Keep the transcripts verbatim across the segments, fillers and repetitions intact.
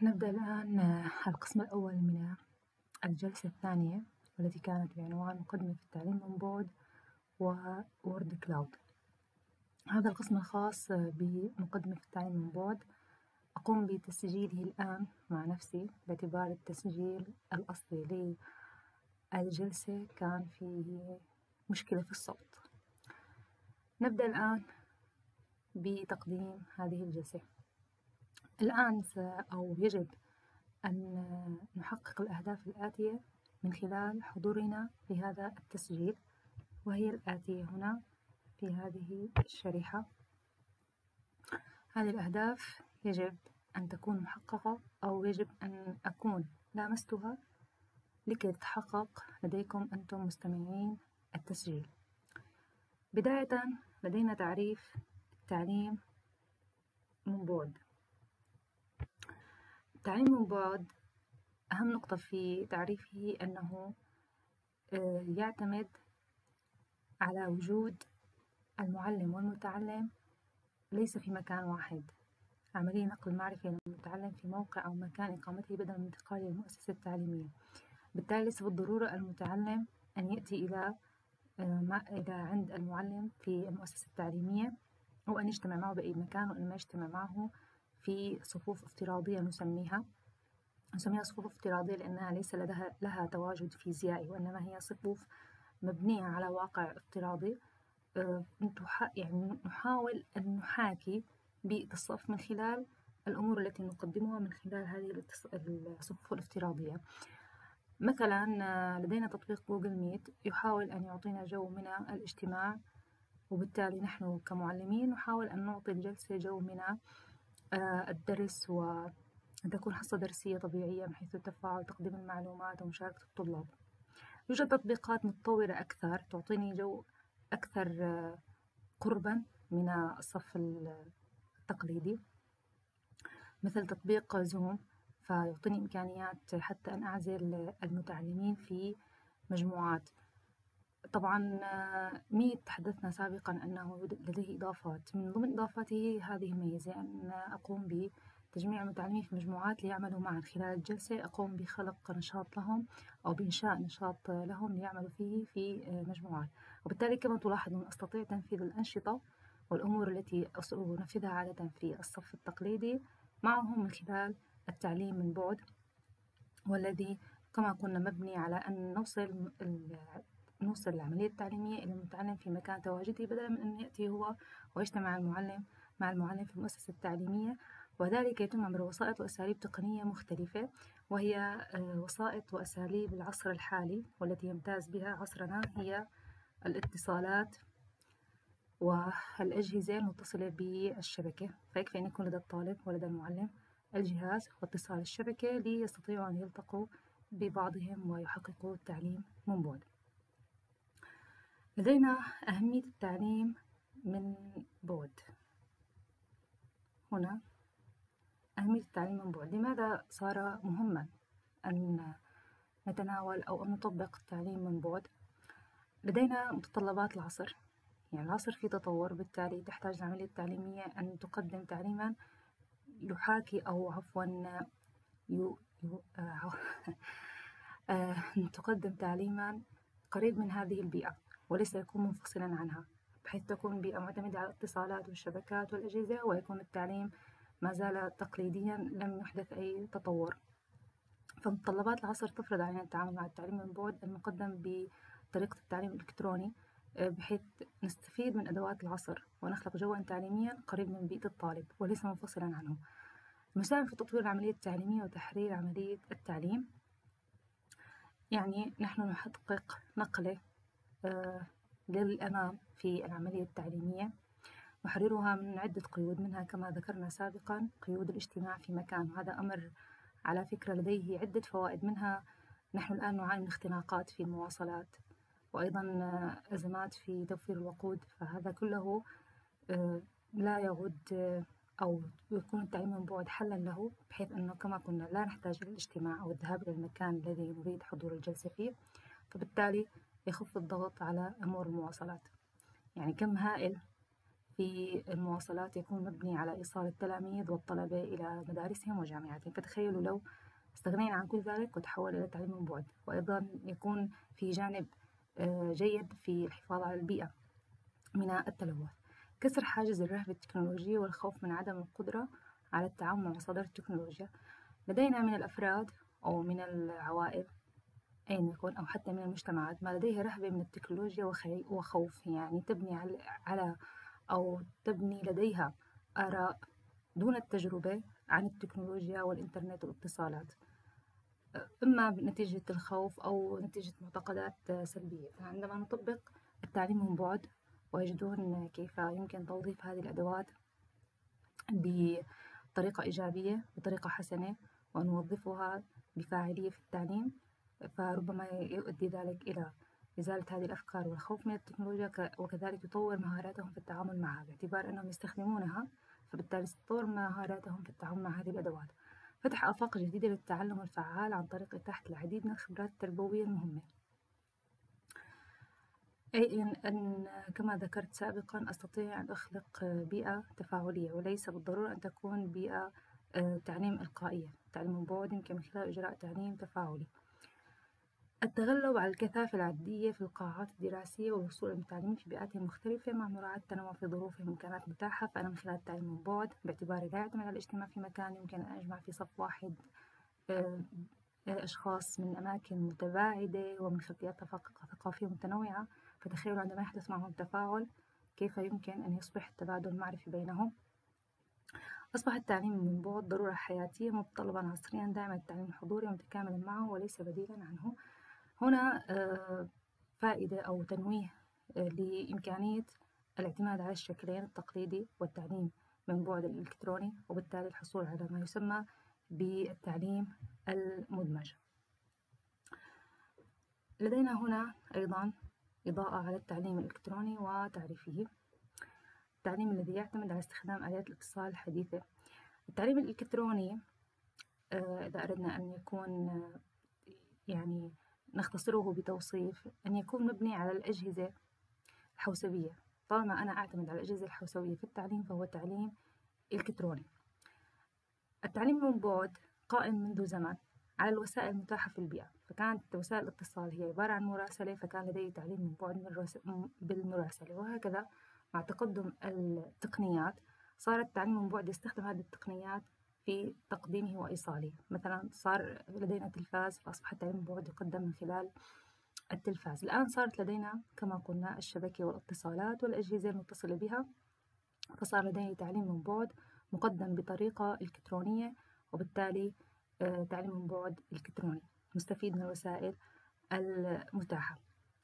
نبدأ الآن القسم الأول من الجلسة الثانية والتي كانت بعنوان مقدمة في التعليم من بعد وورد كلاود. هذا القسم الخاص بمقدمة في التعليم من بعد أقوم بتسجيله الآن مع نفسي باعتبار التسجيل الأصلي للجلسة كان فيه مشكلة في الصوت. نبدأ الآن بتقديم هذه الجلسة. الآن أو يجب أن نحقق الأهداف الآتية من خلال حضورنا لهذا التسجيل، وهي الآتية هنا في هذه الشريحة. هذه الأهداف يجب أن تكون محققة أو يجب أن أكون لامستها لكي تتحقق لديكم أنتم مستمعين التسجيل. بداية لدينا تعريف التعليم من بعد. التعليم من بعد أهم نقطة في تعريفه أنه يعتمد على وجود المعلم والمتعلم ليس في مكان واحد، عملية نقل المعرفة للمتعلم في موقع أو مكان إقامته بدلا من انتقاله للمؤسسة التعليمية. بالتالي ليس بالضرورة المتعلم أن يأتي إلى إلى عند المعلم في المؤسسة التعليمية أو أن يجتمع معه بأي مكان، وإنما يجتمع معه في صفوف افتراضية نسميها نسميها صفوف افتراضية لأنها ليس لها لها تواجد فيزيائي، وإنما هي صفوف مبنية على واقع افتراضي. يعني نحاول أن نحاكي بيئة الصف من خلال الأمور التي نقدمها من خلال هذه الصفوف الافتراضية. مثلا لدينا تطبيق جوجل ميت يحاول أن يعطينا جو من الاجتماع، وبالتالي نحن كمعلمين نحاول أن نعطي الجلسة جو من الدرس وأن تكون حصة درسية طبيعية من حيث التفاعل، تقديم المعلومات ومشاركة الطلاب. يوجد تطبيقات متطورة أكثر تعطيني جو أكثر قربا من الصف التقليدي، مثل تطبيق زوم، فيعطيني إمكانيات حتى أن أعزل المتعلمين في مجموعات. طبعا ميت تحدثنا سابقا أنه لديه إضافات، من ضمن إضافاته هذه الميزة أن أقوم بتجميع المتعلمين في مجموعات ليعملوا معا خلال الجلسة. أقوم بخلق نشاط لهم أو بإنشاء نشاط لهم ليعملوا فيه في مجموعات، وبالتالي كما تلاحظون أستطيع تنفيذ الأنشطة والأمور التي أنفذها عادة في الصف التقليدي معهم من خلال التعليم من بعد، والذي كما قلنا مبني على أن نوصل نوصل العملية التعليمية إلى المتعلم في مكان تواجده بدلا من أن يأتي هو ويجتمع المعلم مع المعلم في المؤسسة التعليمية. وذلك يتم عبر وسائط وأساليب تقنية مختلفة، وهي وسائط وأساليب العصر الحالي، والتي يمتاز بها عصرنا هي الاتصالات والأجهزة المتصلة بالشبكة. فيكفي أن يكون لدى الطالب ولدى المعلم الجهاز واتصال الشبكة ليستطيعوا أن يلتقوا ببعضهم ويحققوا التعليم من بعد. لدينا أهمية التعليم من بعد. هنا أهمية التعليم من بعد، لماذا صار مهما أن نتناول أو أن نطبق التعليم من بعد؟ لدينا متطلبات العصر، يعني العصر فيه تطور، بالتالي تحتاج العملية التعليمية أن تقدم تعليما يحاكي أو عفوا يو يو آه آه تقدم تعليما قريب من هذه البيئة وليس يكون منفصلا عنها، بحيث تكون بيئة معتمدة على الاتصالات والشبكات والأجهزة، ويكون التعليم ما زال تقليديا لم يحدث أي تطور. فمتطلبات العصر تفرض علينا التعامل مع التعليم من بعد المقدم بطريقة التعليم الإلكتروني، بحيث نستفيد من أدوات العصر ونخلق جوا تعليميا قريب من بيئة الطالب وليس منفصلا عنه. نساهم في تطوير العملية التعليمية وتحرير عملية التعليم، يعني نحن نحقق نقلة آه للأمام في العملية التعليمية، نحررها من عدة قيود، منها كما ذكرنا سابقا قيود الاجتماع في مكان، وهذا أمر على فكرة لديه عدة فوائد، منها نحن الآن نعاني من اختناقات في المواصلات، وأيضا أزمات في توفير الوقود، فهذا كله لا يعود أو يكون التعليم من بعد حلا له، بحيث أنه كما قلنا لا نحتاج إلى الاجتماع أو الذهاب إلى المكان الذي نريد حضور الجلسة فيه، فبالتالي يخف الضغط على أمور المواصلات. يعني كم هائل في المواصلات يكون مبني على إيصال التلاميذ والطلبة إلى مدارسهم وجامعاتهم. فتخيلوا لو استغنينا عن كل ذلك وتحول إلى تعليم من بعد. وأيضا يكون في جانب جيد في الحفاظ على البيئة من التلوث. كسر حاجز الرهبة التكنولوجية والخوف من عدم القدرة على التعامل مع مصادر التكنولوجيا. لدينا من الأفراد أو من العوائل أين يكون أو حتى من المجتمعات ما لديه رهبة من التكنولوجيا وخوف، يعني تبني على أو تبني لديها آراء دون التجربة عن التكنولوجيا والإنترنت والاتصالات، إما نتيجة الخوف أو نتيجة معتقدات سلبية. فعندما نطبق التعليم من بعد ويجدون كيف يمكن توظيف هذه الأدوات بطريقة إيجابية بطريقة حسنة ونوظفها بفاعلية في التعليم، فربما يؤدي ذلك إلى إزالة هذه الأفكار والخوف من التكنولوجيا، وكذلك يطور مهاراتهم في التعامل معها باعتبار أنهم يستخدمونها، فبالتالي تطور مهاراتهم في التعامل مع هذه الأدوات. فتح آفاق جديدة للتعلم الفعال عن طريق إتاحة العديد من الخبرات التربوية المهمة. أي إن, أن كما ذكرت سابقا أستطيع أن أخلق بيئة تفاعلية، وليس بالضرورة أن تكون بيئة تعليم إلقائية. تعليم من بعد يمكن من خلال إجراء تعليم تفاعلي. التغلب على الكثافة العددية في القاعات الدراسية والوصول للمتعلمين في بيئات مختلفة مع مراعاة التنوع في ظروفهم وإمكانات متاحة. فأنا من خلال التعليم من بعد باعتباري لا يعتمد على الاجتماع في مكان، يمكن أن أجمع في صف واحد أشخاص من أماكن متباعدة ومن خلفيات ثقافية متنوعة. فتخيلوا عندما يحدث معهم تفاعل كيف يمكن أن يصبح التبادل معرفي بينهم. أصبح التعليم من بعد ضرورة حياتية متطلبا عصريا دائما التعليم الحضوري ومتكاملا معه وليس بديلا عنه. هنا فائدة أو تنويه لإمكانية الاعتماد على الشكلين التقليدي والتعليم من بعد الإلكتروني، وبالتالي الحصول على ما يسمى بالتعليم المدمج. لدينا هنا أيضا إضاءة على التعليم الإلكتروني وتعريفه. التعليم الذي يعتمد على استخدام آلات الاتصال الحديثة. التعليم الإلكتروني إذا أردنا أن يكون يعني نختصره بتوصيف أن يكون مبني على الأجهزة الحوسبية. طالما أنا أعتمد على الأجهزة الحوسبية في التعليم فهو تعليم إلكتروني. التعليم من بعد قائم منذ زمن على الوسائل المتاحة في البيئة، فكانت وسائل الاتصال هي عبارة عن مراسلة، فكان لدي تعليم من بعد بالمراسلة. وهكذا مع تقدم التقنيات صار التعليم من بعد يستخدم هذه التقنيات في تقديمه وإيصاله. مثلا صار لدينا تلفاز فأصبح التعليم من بعد يقدم من خلال التلفاز. الآن صارت لدينا كما قلنا الشبكة والاتصالات والأجهزة المتصلة بها، فصار لدينا تعليم من بعد مقدم بطريقة إلكترونية، وبالتالي تعليم من بعد إلكتروني مستفيد من الوسائل المتاحة.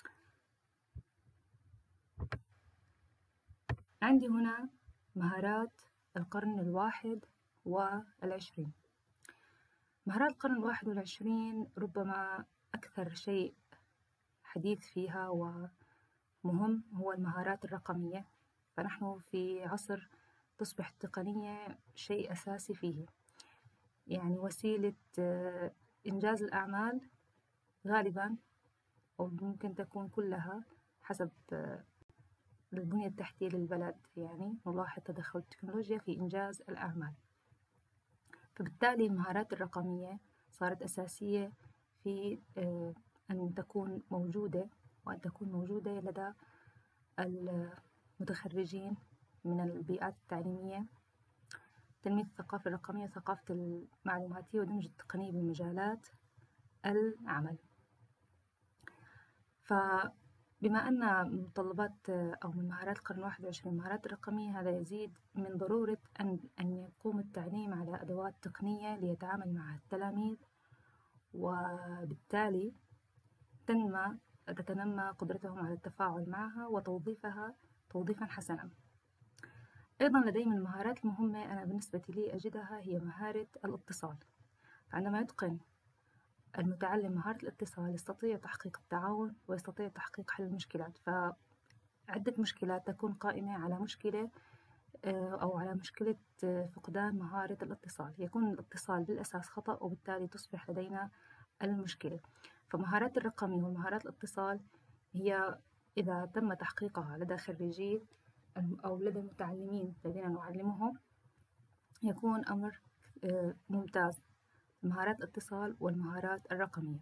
عندي هنا مهارات القرن الواحد والعشرين. مهارات القرن الواحد والعشرين ربما أكثر شيء حديث فيها ومهم هو المهارات الرقمية. فنحن في عصر تصبح التقنية شيء أساسي فيه، يعني وسيلة إنجاز الأعمال غالبا أو ممكن تكون كلها حسب البنية التحتية للبلد، يعني نلاحظ تدخل التكنولوجيا في إنجاز الأعمال. فبالتالي المهارات الرقمية صارت أساسية في أن تكون موجودة وأن تكون موجودة لدى المتخرجين من البيئات التعليمية. تنمية الثقافة الرقمية ثقافة المعلوماتية ودمج التقنية بمجالات العمل. فبما أن متطلبات أو من مهارات القرن الواحد والعشرين المهارات الرقمية، هذا يزيد من ضرورة أن أن يقوم التعليم على أدوات تقنية ليتعامل مع التلاميذ، وبالتالي تنمى تتنمى قدرتهم على التفاعل معها وتوظيفها توظيفا حسنا. أيضا لدي من المهارات المهمة أنا بالنسبة لي أجدها هي مهارة الاتصال. فعندما يتقن المتعلم مهارة الاتصال يستطيع تحقيق التعاون ويستطيع تحقيق حل المشكلات. فعدة مشكلات تكون قائمة على مشكلة أو على مشكلة فقدان مهارة الاتصال. يكون الاتصال بالأساس خطأ وبالتالي تصبح لدينا المشكلة. فمهارات الرقمية ومهارات الاتصال هي إذا تم تحقيقها لدى خريجي أو لدى المتعلمين الذين نعلمهم يكون أمر ممتاز. مهارات الاتصال والمهارات الرقمية،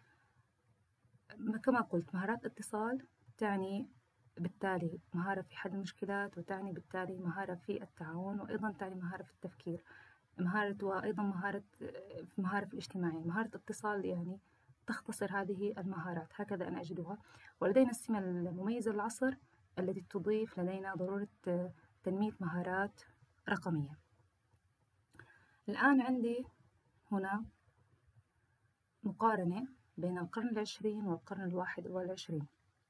كما قلت مهارات الاتصال تعني بالتالي مهارة في حل المشكلات، وتعني بالتالي مهارة في التعاون، وأيضا تعني مهارة في التفكير، مهارة وأيضا مهارة مهارة في الاجتماعية. مهارة الاتصال يعني تختصر هذه المهارات، هكذا أنا أجدها. ولدينا السمة المميزة للعصر التي تضيف لدينا ضرورة تنمية مهارات رقمية. الآن عندي هنا مقارنة بين القرن العشرين والقرن الواحد والعشرين.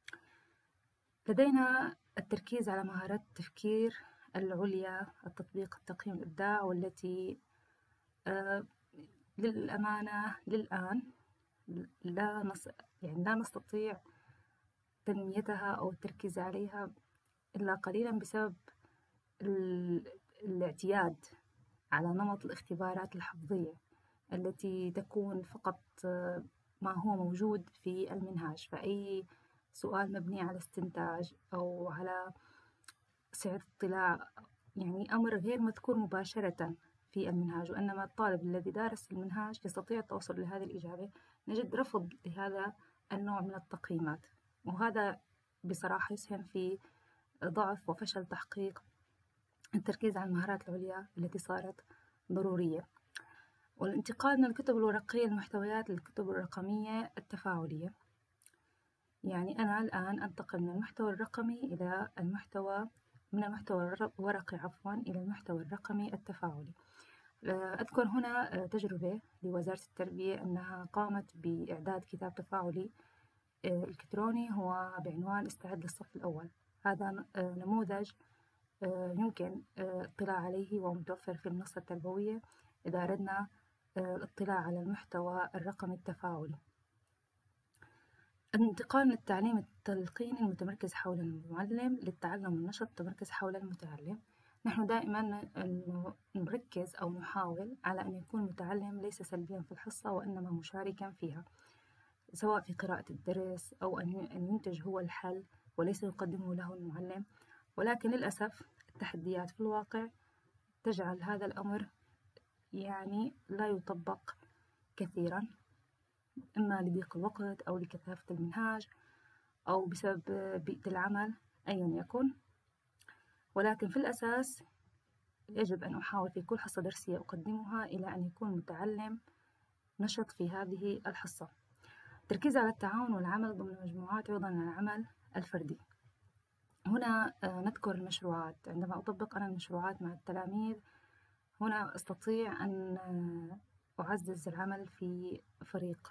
لدينا التركيز على مهارات التفكير العليا، التطبيق، التقييم، الإبداع، والتي آه للأمانة للآن لا نص... يعني لا نستطيع تنميتها أو التركيز عليها إلا قليلا بسبب ال... الاعتياد على نمط الاختبارات الحفظية التي تكون فقط ما هو موجود في المنهاج، فأي سؤال مبني على استنتاج أو على سعة اطلاع يعني أمر غير مذكور مباشرة في المنهاج، وإنما الطالب الذي دارس المنهاج يستطيع التوصل لهذه الإجابة، نجد رفض لهذا النوع من التقييمات، وهذا بصراحة يسهم في ضعف وفشل تحقيق التركيز على المهارات العليا التي صارت ضرورية. والانتقال من الكتب الورقية المحتويات للكتب الرقمية التفاعلية، يعني أنا الآن أنتقل من المحتوى الرقمي إلى المحتوى من المحتوى الورقي عفوا إلى المحتوى الرقمي التفاعلي. أذكر هنا تجربة لوزارة التربية أنها قامت بإعداد كتاب تفاعلي إلكتروني هو بعنوان استعد للصف الأول. هذا نموذج يمكن الاطلاع عليه ومتوفر في المنصة التربوية إذا أردنا الاطلاع على المحتوى الرقمي التفاعلي. الانتقال من التعليم التلقيني المتمركز حول المعلم للتعلم النشط المتمركز حول المتعلم. نحن دائما نركز أو نحاول على أن يكون المتعلم ليس سلبيا في الحصة وإنما مشاركا فيها، سواء في قراءة الدرس أو أن ينتج هو الحل وليس يقدمه له المعلم. ولكن للأسف التحديات في الواقع تجعل هذا الأمر يعني لا يطبق كثيرا، إما لضيق الوقت أو لكثافة المنهاج أو بسبب بيئة العمل أيا يكن. ولكن في الأساس يجب أن أحاول في كل حصة درسية أقدمها إلى أن يكون المتعلم نشط في هذه الحصة. التركيز على التعاون والعمل ضمن مجموعات عوضا عن العمل الفردي. هنا نذكر المشروعات. عندما أطبق أنا المشروعات مع التلاميذ هنا أستطيع أن أعزز العمل في فريق،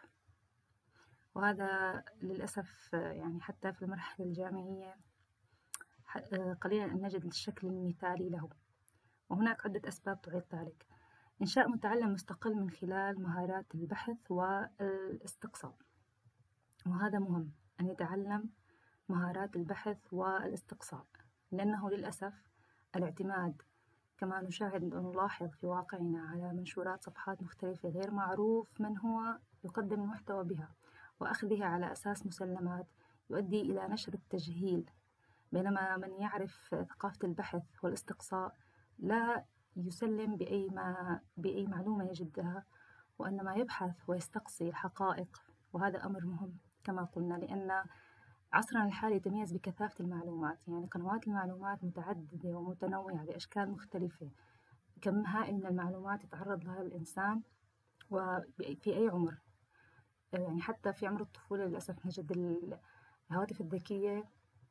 وهذا للأسف يعني حتى في المرحلة الجامعية قليلا أن نجد الشكل المثالي له، وهناك عدة أسباب تعيق ذلك. إنشاء متعلم مستقل من خلال مهارات البحث والاستقصاء، وهذا مهم أن يتعلم مهارات البحث والاستقصاء، لأنه للأسف الاعتماد كما نشاهد ونلاحظ في واقعنا على منشورات صفحات مختلفة غير معروف من هو يقدم المحتوى بها وأخذها على أساس مسلمات يؤدي إلى نشر التجهيل، بينما من يعرف ثقافة البحث والاستقصاء لا يسلم بأي, ما بأي معلومة يجدها، وإنما يبحث ويستقصي الحقائق، وهذا أمر مهم كما قلنا، لأن عصرنا الحالي يتميز بكثافة المعلومات، يعني قنوات المعلومات متعددة ومتنوعة بأشكال مختلفة، كم هائل من المعلومات يتعرض لها الإنسان وفي أي عمر، يعني حتى في عمر الطفولة للأسف نجد الهواتف الذكية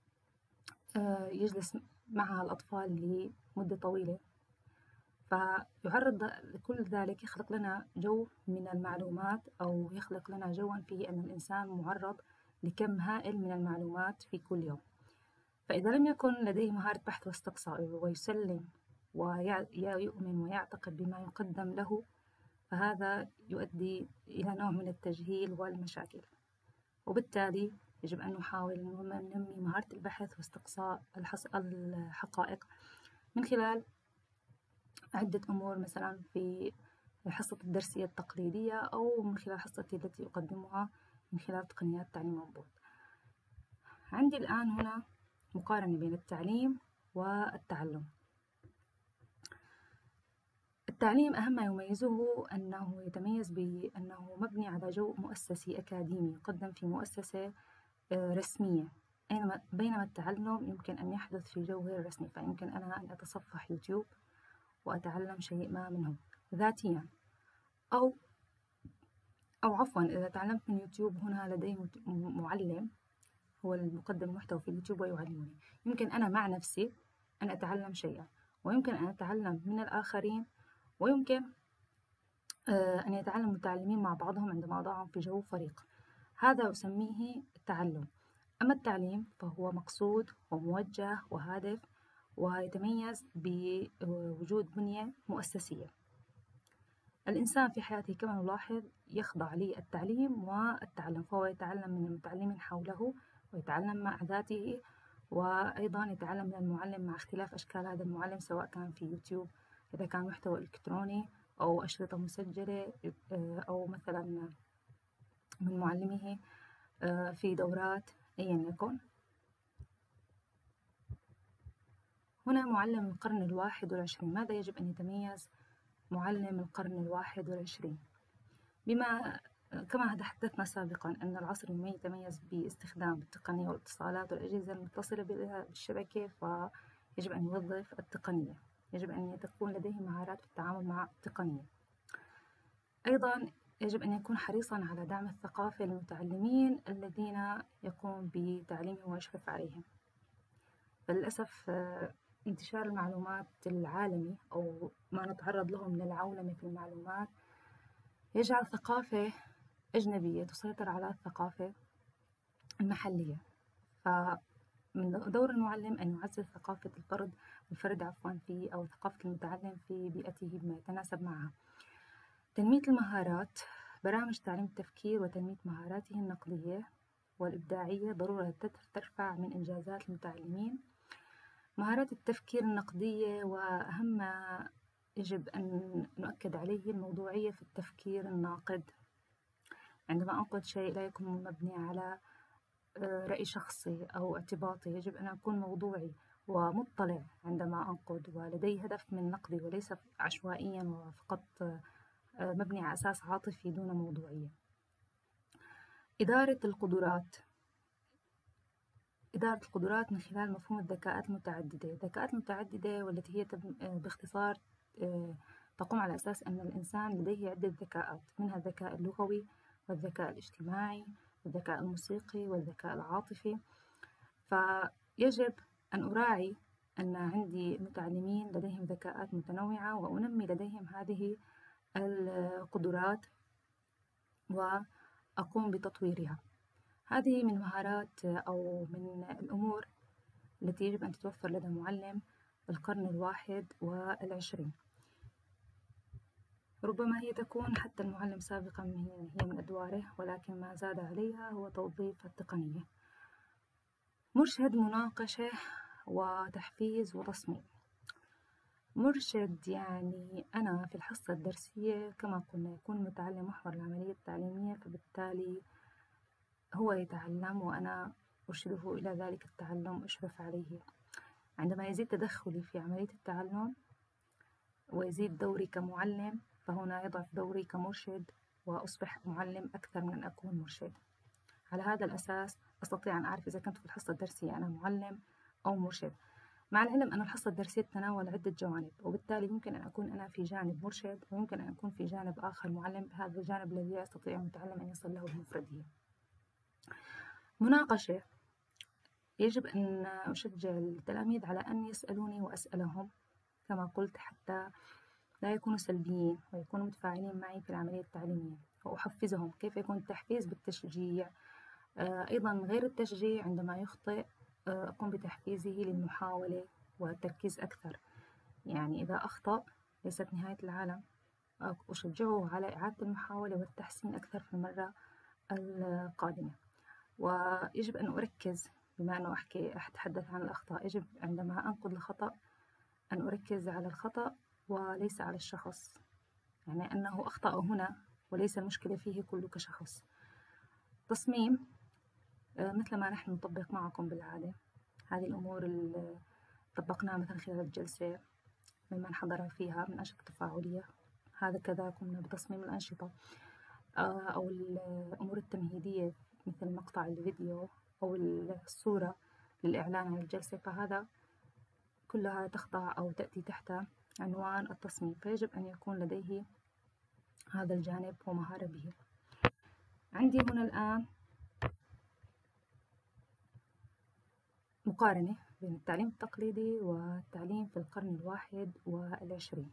يجلس معها الأطفال لمدة طويلة، فيعرض كل ذلك يخلق لنا جو من المعلومات أو يخلق لنا جوا فيه أن الإنسان معرض لكم هائل من المعلومات في كل يوم. فإذا لم يكن لديه مهارة بحث واستقصاء ويسلم ويؤمن ويعتقد بما يقدم له، فهذا يؤدي إلى نوع من التجهيل والمشاكل، وبالتالي يجب أن نحاول أن ننمي مهارة البحث واستقصاء الحقائق من خلال عدة أمور، مثلا في الحصة الدرسية التقليدية أو من خلال حصتي التي أقدمها من خلال تقنيات تعليم عن بعد. عندي الآن هنا مقارنة بين التعليم والتعلم. التعليم أهم ما يميزه أنه يتميز بأنه مبني على جو مؤسسي أكاديمي يقدم في مؤسسة رسمية، بينما التعلم يمكن أن يحدث في جو غير رسمي، فيمكن أنا أن أتصفح يوتيوب وأتعلم شيء ما منه ذاتيا، أو أو عفوا إذا تعلمت من يوتيوب هنا لدي معلم هو المقدم المحتوى في اليوتيوب ويعلمني. يمكن أنا مع نفسي أن أتعلم شيئا، ويمكن أن أتعلم من الآخرين، ويمكن أن يتعلم المتعلمين مع بعضهم عندما أضعهم في جو فريق. هذا أسميه التعلم. أما التعليم فهو مقصود وموجه وهادف، ويتميز بوجود بنية مؤسسية. الإنسان في حياته كما نلاحظ يخضع للتعليم والتعلم، فهو يتعلم من المتعلمين حوله ويتعلم مع ذاته، وأيضا يتعلم من المعلم مع اختلاف أشكال هذا المعلم، سواء كان في يوتيوب إذا كان محتوى إلكتروني أو أشرطة مسجلة، أو مثلا من معلمه في دورات أيا يكن. هنا معلم القرن الواحد والعشرين. ماذا يجب أن يتميز معلم القرن الواحد والعشرين؟ بما كما تحدثنا سابقا أن العصر يتميز باستخدام التقنية والاتصالات والأجهزة المتصلة بالشبكة، فيجب أن يوظف التقنية، يجب أن تكون لديه مهارات في التعامل مع التقنية. أيضا يجب أن يكون حريصا على دعم الثقافة للمتعلمين الذين يقوم بتعليمهم ويشرف عليهم. فللأسف انتشار المعلومات العالمي أو ما نتعرض له من العولمة في المعلومات يجعل ثقافة أجنبية تسيطر على الثقافة المحلية. فمن دور المعلم أن يعزز ثقافة الفرد الفرد عفوا في أو ثقافة المتعلم في بيئته بما يتناسب معها. تنمية المهارات. برامج تعليم التفكير وتنمية مهاراته النقدية والإبداعية ضرورة ترفع من إنجازات المتعلمين. مهارات التفكير النقدية، وأهم ما يجب أن نؤكد عليه الموضوعية في التفكير الناقد. عندما أنقد شيء لا يكون مبني على رأي شخصي أو اعتباطي، يجب أن أكون موضوعي ومطلع عندما أنقد، ولدي هدف من نقدي وليس عشوائيا وفقط مبني على أساس عاطفي دون موضوعية. إدارة القدرات. إدارة القدرات من خلال مفهوم الذكاءات المتعددة. الذكاءات المتعددة والتي هي باختصار تقوم على أساس أن الإنسان لديه عدة ذكاءات، منها الذكاء اللغوي والذكاء الاجتماعي والذكاء الموسيقي والذكاء العاطفي. فيجب أن أراعي أن عندي متعلمين لديهم ذكاءات متنوعة، وأنمي لديهم هذه القدرات وأقوم بتطويرها. هذه من مهارات أو من الأمور التي يجب أن تتوفر لدى معلم القرن الواحد والعشرين. ربما هي تكون حتى المعلم سابقا هي من أدواره، ولكن ما زاد عليها هو توظيف التقنية. مرشد، مناقشة وتحفيز وتصميم. مرشد يعني أنا في الحصة الدرسية كما قلنا يكون المتعلم محور العملية التعليمية، فبالتالي هو يتعلم وأنا أرشده إلى ذلك التعلم، أشرف عليه. عندما يزيد تدخلي في عملية التعلم ويزيد دوري كمعلم، فهنا يضعف دوري كمرشد وأصبح معلم أكثر من أن أكون مرشد. على هذا الأساس أستطيع أن أعرف إذا كنت في الحصة الدرسية أنا معلم أو مرشد، مع العلم أن الحصة الدرسية تتناول عدة جوانب، وبالتالي يمكن أن أكون أنا في جانب مرشد ويمكن أن أكون في جانب آخر معلم، بهذا الجانب الذي لا يستطيع المتعلم أن يصل له بمفرده. مناقشة. يجب أن أشجع التلاميذ على أن يسألوني وأسألهم كما قلت، حتى لا يكونوا سلبيين ويكونوا متفاعلين معي في العملية التعليمية، وأحفزهم. كيف يكون التحفيز؟ بالتشجيع. أيضا غير التشجيع، عندما يخطئ أقوم بتحفيزه للمحاولة والتركيز أكثر. يعني إذا أخطأ ليست نهاية العالم، أشجعه على إعادة المحاولة والتحسين أكثر في المرة القادمة. ويجب أن أركز، بما أنه أحكي أتحدث عن الأخطاء، يجب عندما أنقد الخطأ أن أركز على الخطأ وليس على الشخص، يعني أنه أخطأ هنا وليس المشكلة فيه كله كشخص. تصميم، مثل ما نحن نطبق معكم بالعادة هذه الأمور طبقناه مثلا خلال الجلسة ممن حضر فيها من أنشطة تفاعلية. هذا كذا قمنا بتصميم الأنشطة أو الأمور التمهيدية مثل مقطع الفيديو أو الصورة للإعلان عن الجلسة، فهذا كلها تخضع أو تأتي تحت عنوان التصميم، فيجب أن يكون لديه هذا الجانب ومهارة به. عندي هنا الآن مقارنة بين التعليم التقليدي والتعليم في القرن الواحد والعشرين.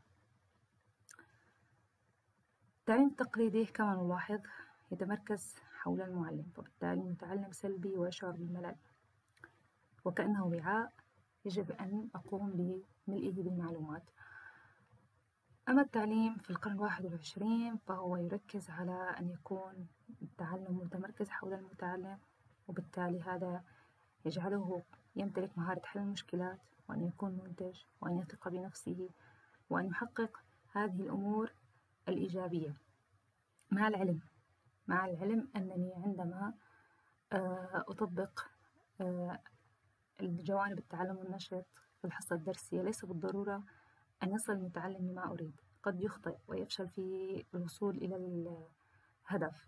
التعليم التقليدي كما نلاحظ يتمركز حول المعلم، فبالتالي المتعلم سلبي ويشعر بالملل وكأنه وعاء يجب أن أقوم بملئه بالمعلومات. أما التعليم في القرن الواحد والعشرين فهو يركز على أن يكون التعلم متمركز حول المتعلم، وبالتالي هذا يجعله يمتلك مهارة حل المشكلات وأن يكون منتج وأن يثق بنفسه وأن يحقق هذه الأمور الإيجابية مع العلم مع العلم أنني عندما أطبق الجوانب التعلم والنشط في الحصة الدرسية ليس بالضرورة أن يصل المتعلم لما أريد، قد يخطئ ويفشل في الوصول إلى الهدف،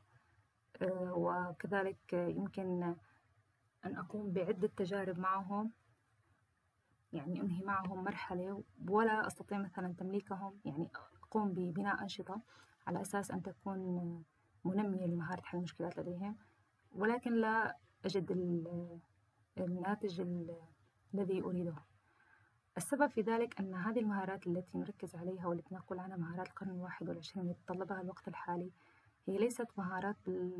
وكذلك يمكن أن أقوم بعدة تجارب معهم، يعني أنهي معهم مرحلة ولا أستطيع مثلا تمليكهم، يعني أقوم ببناء أنشطة على أساس أن تكون منمية لمهارة حل المشكلات لديهم، ولكن لا أجد الناتج الذي أريده. السبب في ذلك أن هذه المهارات التي نركز عليها والتي نقول عنها مهارات القرن الواحد والعشرين يتطلبها الوقت الحالي هي ليست مهارات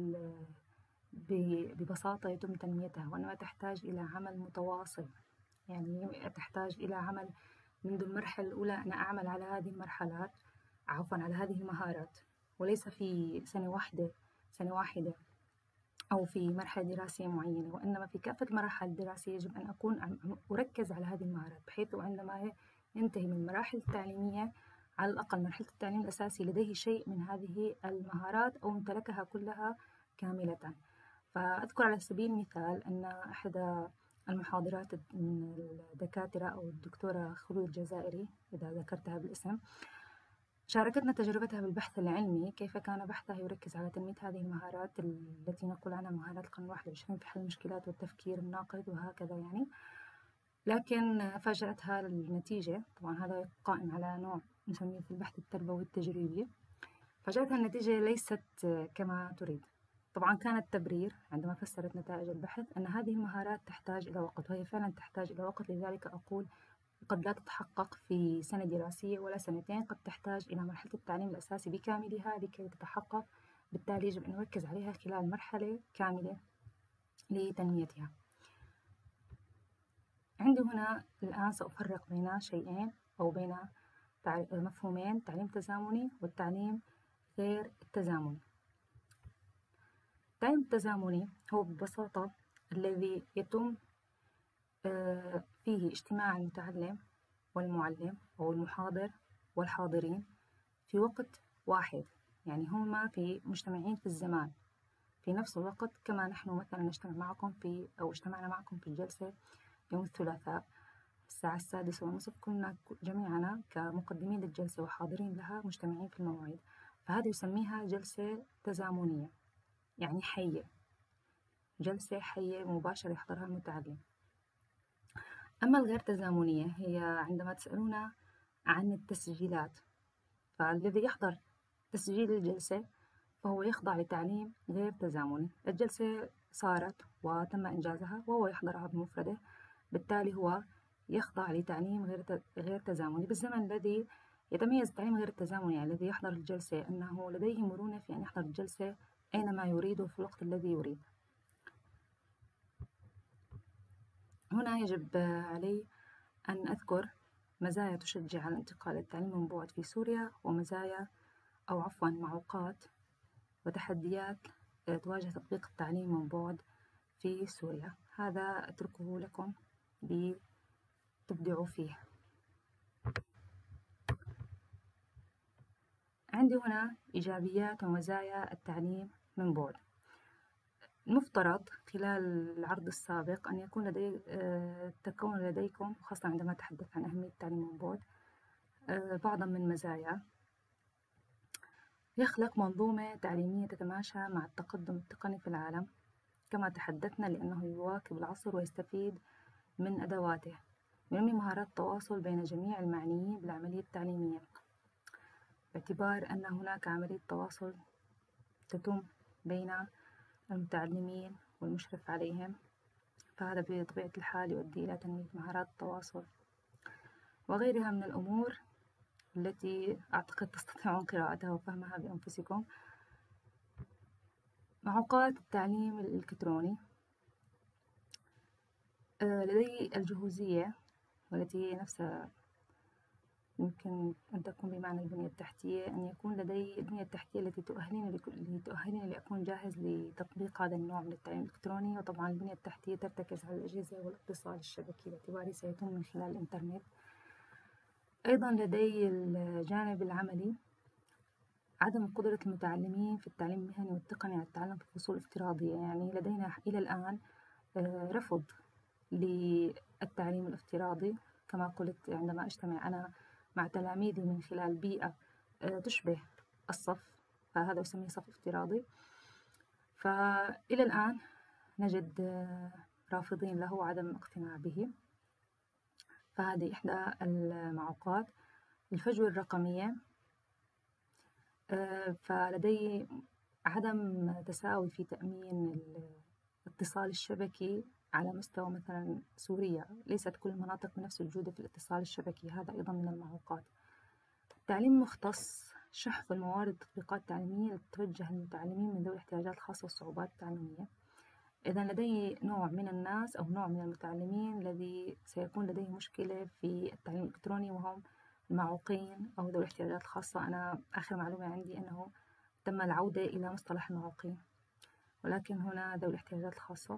ببساطة يتم تنميتها، وإنما تحتاج إلى عمل متواصل، يعني تحتاج إلى عمل منذ المرحلة الأولى أنا أعمل على هذه المرحلات عفوا على هذه المهارات، وليس في سنة واحدة سنة واحدة أو في مرحلة دراسية معينة، وإنما في كافة المراحل الدراسية يجب أن أكون أركز على هذه المهارات، بحيث عندما ينتهي من المراحل التعليمية على الأقل مرحلة التعليم الأساسي لديه شيء من هذه المهارات أو امتلكها كلها كاملة. فأذكر على سبيل المثال أن أحد المحاضرات من الدكاترة أو الدكتورة خلود الجزائري إذا ذكرتها بالاسم شاركتنا تجربتها بالبحث العلمي، كيف كان بحثها يركز على تنمية هذه المهارات التي نقول عنها مهارات القرن الواحد والعشرين في حل المشكلات والتفكير الناقد وهكذا يعني، لكن فاجأتها النتيجة. طبعا هذا قائم على نوع نسميه في البحث التربوي التجريبي. فاجأتها النتيجة ليست كما تريد. طبعا كان التبرير عندما فسرت نتائج البحث أن هذه المهارات تحتاج إلى وقت، وهي فعلا تحتاج إلى وقت، لذلك أقول قد لا تتحقق في سنة دراسية ولا سنتين، قد تحتاج إلى مرحلة التعليم الأساسي بكاملها لكي تتحقق، بالتالي يجب أن نركز عليها خلال مرحلة كاملة لتنميتها. عندي هنا الآن سأفرق بين شيئين أو بين مفهومين: تعليم تزامني والتعليم غير التزامني. التعليم التزامني هو ببساطة الذي يتم فيه اجتماع المتعلم والمعلم أو المحاضر والحاضرين في وقت واحد، يعني هما في مجتمعين في الزمان في نفس الوقت، كما نحن مثلا نجتمع معكم في أو اجتمعنا معكم في الجلسة يوم الثلاثاء الساعة السادسة ونصف، كنا جميعنا كمقدمين للجلسة وحاضرين لها مجتمعين في الموعد، فهذا يسميها جلسة تزامنية، يعني حية، جلسة حية مباشرة يحضرها المتعلم. أما الغير تزامنية هي عندما تسألونا عن التسجيلات، فالذي يحضر تسجيل الجلسة فهو يخضع لتعليم غير تزامني. الجلسة صارت وتم إنجازها وهو يحضرها بمفرده، بالتالي هو يخضع لتعليم غير غير تزامني. بالزمن الذي يتميز التعليم غير التزامني يعني الذي يحضر الجلسة أنه لديه مرونة في أن يحضر الجلسة أينما يريد وفي الوقت الذي يريد. هنا يجب علي أن أذكر مزايا تشجع على انتقال التعليم من بعد في سوريا، ومزايا أو عفوا معوقات وتحديات تواجه تطبيق التعليم من بعد في سوريا. هذا أتركه لكم لتبدعوا فيه. عندي هنا إيجابيات ومزايا التعليم من بعد. المفترض خلال العرض السابق أن يكون لدي آه، تكون لديكم، خاصة عندما أتحدث عن أهمية التعليم عن بعد، آه، بعضا من مزايا. يخلق منظومة تعليمية تتماشى مع التقدم التقني في العالم كما تحدثنا، لأنه يواكب العصر ويستفيد من أدواته. ينمي مهارات التواصل بين جميع المعنيين بالعملية التعليمية، باعتبار أن هناك عملية تواصل تتم بين المتعلمين والمشرف عليهم، فهذا بطبيعة الحال يؤدي إلى تنمية مهارات التواصل وغيرها من الأمور التي أعتقد تستطيعون قراءتها وفهمها بأنفسكم. معوقات التعليم الإلكتروني: لدي الجهوزية، والتي هي نفسها يمكن أن تكون بمعنى البنية التحتية، أن يكون لدي البنية التحتية التي تؤهلني تؤهلني لأكون جاهز لتطبيق هذا النوع من التعليم الإلكتروني. وطبعا البنية التحتية ترتكز على الأجهزة والاتصال الشبكي باعتباره سيتم من خلال الإنترنت. أيضا لدي الجانب العملي: عدم قدرة المتعلمين في التعليم المهني والتقني على التعلم في فصول افتراضية. يعني لدينا إلى الآن رفض للتعليم الافتراضي. كما قلت، عندما أجتمع أنا مع تلاميذي من خلال بيئة تشبه الصف، فهذا يسميه صف افتراضي. فإلى الآن نجد رافضين له وعدم الاقتناع به، فهذه إحدى المعوقات. الفجوة الرقمية: فلدي عدم تساوي في تأمين الاتصال الشبكي على مستوى مثلا سوريا. ليست كل المناطق بنفس الجودة في الاتصال الشبكي، هذا أيضا من المعوقات. التعليم المختص: شحذ الموارد التطبيقات التعليمية التي توجه للمتعلمين من ذوي الاحتياجات الخاصة والصعوبات التعلمية. إذا لدي نوع من الناس أو نوع من المتعلمين الذي سيكون لديه مشكلة في التعليم الإلكتروني، وهم المعوقين أو ذوي الاحتياجات الخاصة. أنا آخر معلومة عندي أنه تم العودة إلى مصطلح المعوقين، ولكن هنا ذوي الاحتياجات الخاصة.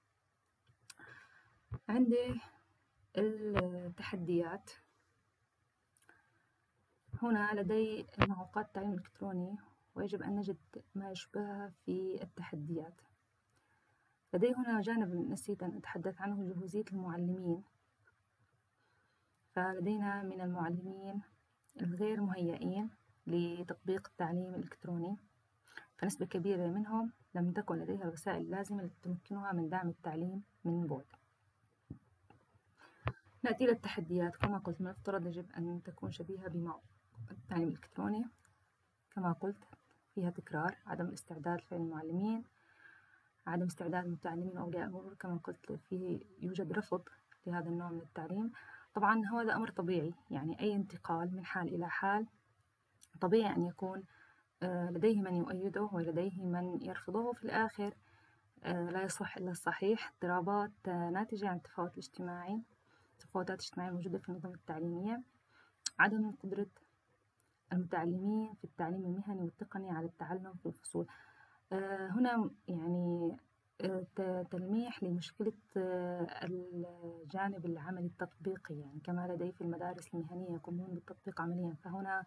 عندي التحديات: هنا لدي معوقات التعليم الإلكتروني ويجب أن نجد ما يشبهها في التحديات. لدي هنا جانب نسيت أن أتحدث عنه: جهوزية المعلمين. فلدينا من المعلمين الغير مهيئين لتطبيق التعليم الإلكتروني، فنسبة كبيرة منهم لم تكن لديها الوسائل اللازمة التي تمكنها من دعم التعليم من بعد. نأتي إلى التحديات. كما قلت، من المفترض يجب أن تكون شبيهة بما التعليم الإلكتروني. كما قلت، فيها تكرار، عدم الاستعداد للمعلمين، عدم استعداد المتعلمين وأولياء الأمور. كما قلت، فيه يوجد رفض لهذا النوع من التعليم. طبعا هذا أمر طبيعي، يعني أي انتقال من حال إلى حال طبيعي أن يكون لديه من يؤيده ولديه من يرفضه. في الآخر لا يصح إلا الصحيح. اضطرابات ناتجة عن التفاوت الاجتماعي، التفاوتات الاجتماعية الموجودة في النظم التعليمية. عدم قدرة المتعلمين في التعليم المهني والتقني على التعلم في الفصول. هنا يعني تلميح لمشكلة الجانب العملي التطبيقي، يعني كما لدي في المدارس المهنية يقومون بالتطبيق عمليا، فهنا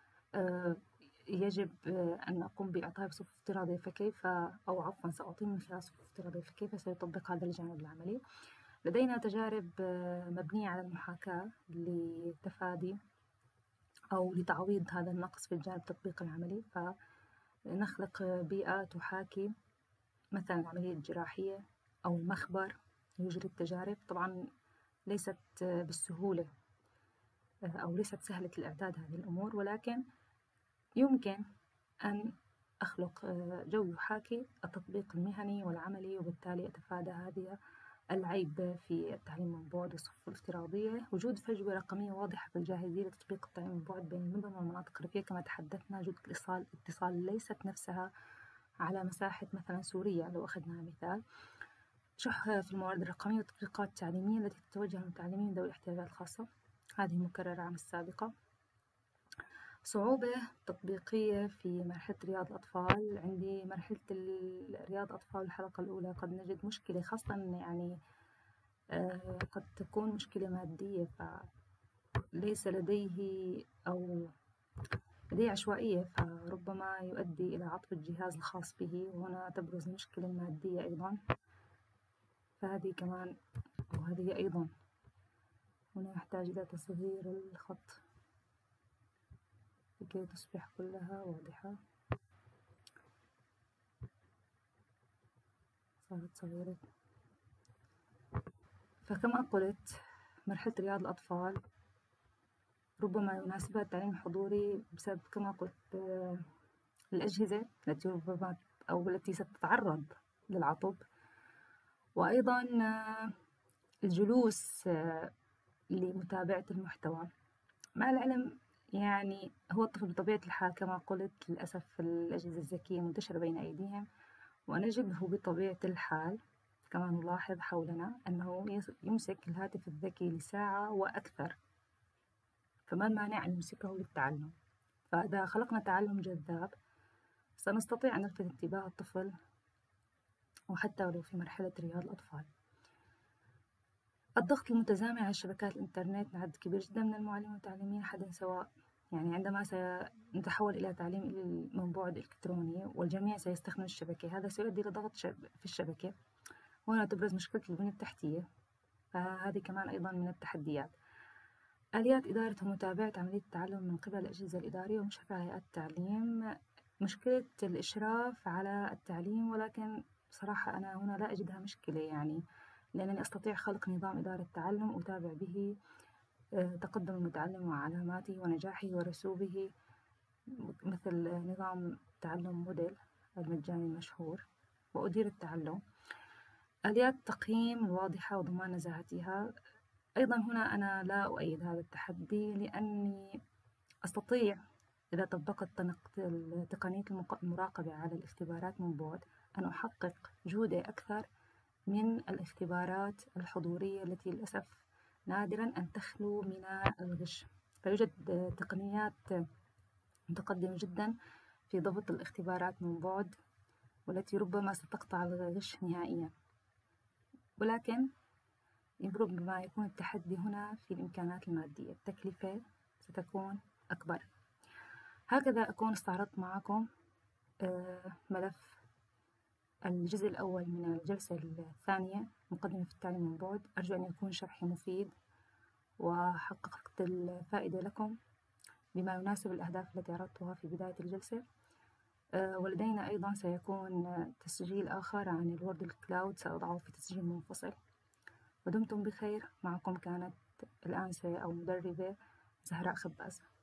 يجب أن أقوم بإعطائه بصفة افتراضية، فكيف أو عفوا سأعطيه من خلال صفة افتراضية، فكيف سيطبق هذا الجانب العملي؟ لدينا تجارب مبنية على المحاكاة لتفادي أو لتعويض هذا النقص في الجانب التطبيق العملي. فنخلق بيئة تحاكي مثلا العملية الجراحية أو المخبر، يجري التجارب. طبعا ليست بالسهولة أو ليست سهلة الإعداد هذه الأمور، ولكن يمكن أن أخلق جو يحاكي التطبيق المهني والعملي، وبالتالي أتفادى هذه العيب في التعليم عن بعد والصفوف الافتراضية. وجود فجوة رقمية واضحة في الجاهزية لتطبيق التعليم عن بعد بين المدن والمناطق الريفية كما تحدثنا. وجود الاتصال اتصال ليست نفسها على مساحة مثلا سوريا لو أخذنا مثال. شح في الموارد الرقمية والتطبيقات التعليمية التي تتوجه للمتعلمين ذوي الاحتياجات الخاصة، هذه مكررة عن السابقة. صعوبة تطبيقية في مرحلة رياض الأطفال. عندي مرحلة رياض الأطفال الحلقة الأولى قد نجد مشكلة، خاصة يعني آه قد تكون مشكلة مادية، فليس لديه أو لديه عشوائية، فربما يؤدي إلى عطل الجهاز الخاص به، وهنا تبرز المشكلة المادية أيضا. فهذه كمان وهذه أيضا هنا يحتاج إلى تصغير الخط لكي تصبح كلها واضحة. صارت صغيرة. فكما قلت، مرحلة رياض الأطفال ربما يناسبها التعليم الحضوري بسبب كما قلت الأجهزة التي ربما أو التي ستتعرض للعطب، وأيضا الجلوس لمتابعة المحتوى. مع العلم يعني هو الطفل بطبيعة الحال كما قلت للأسف الأجهزة الذكية منتشرة بين أيديهم، ونجده بطبيعة الحال كما نلاحظ حولنا أنه يمسك الهاتف الذكي لساعة وأكثر، فما المانع أن يمسكه للتعلم؟ فإذا خلقنا تعلم جذاب سنستطيع أن نلفت انتباه الطفل، وحتى ولو في مرحلة رياض الأطفال. الضغط المتزامن على شبكات الإنترنت عدد كبير جدا من المعلمين والمتعلمين حدا سواء، يعني عندما سنتحول إلى تعليم من بعد إلكتروني والجميع سيستخدم الشبكة، هذا سيؤدي إلى ضغط في الشبكة، وهنا تبرز مشكلة البنية التحتية، فهذه كمان أيضا من التحديات. آليات إدارة ومتابعة عملية التعلم من قبل الأجهزة الإدارية ومشرفة على هيئات التعليم، مشكلة الإشراف على التعليم، ولكن بصراحة أنا هنا لا أجدها مشكلة، يعني لأنني أستطيع خلق نظام إدارة تعلم أتابع به تقدم المتعلم وعلاماته ونجاحه ورسوبه، مثل نظام تعلم موديل المجاني المشهور، وأدير التعلم. آليات التقييم الواضحة وضمان نزاهتها، أيضا هنا أنا لا أؤيد هذا التحدي، لأني أستطيع إذا طبقت تقنية المراقبة على الاختبارات من بعد أن أحقق جودة أكثر من الاختبارات الحضورية التي للأسف نادرا أن تخلو من الغش. فيوجد تقنيات متقدمة جدا في ضبط الاختبارات من بعد والتي ربما ستقطع الغش نهائيا، ولكن ربما يكون التحدي هنا في الإمكانات المادية، التكلفة ستكون أكبر. هكذا أكون استعرضت معكم ملف الجزء الأول من الجلسة الثانية مقدمة في التعليم من بعد. أرجو أن يكون شرحي مفيد وحققت الفائدة لكم بما يناسب الأهداف التي عرضتها في بداية الجلسة. ولدينا أيضا سيكون تسجيل آخر عن الوورد الكلاود سأضعه في تسجيل منفصل. ودمتم بخير. معكم كانت الآنسة أو مدربة زهراء خباز.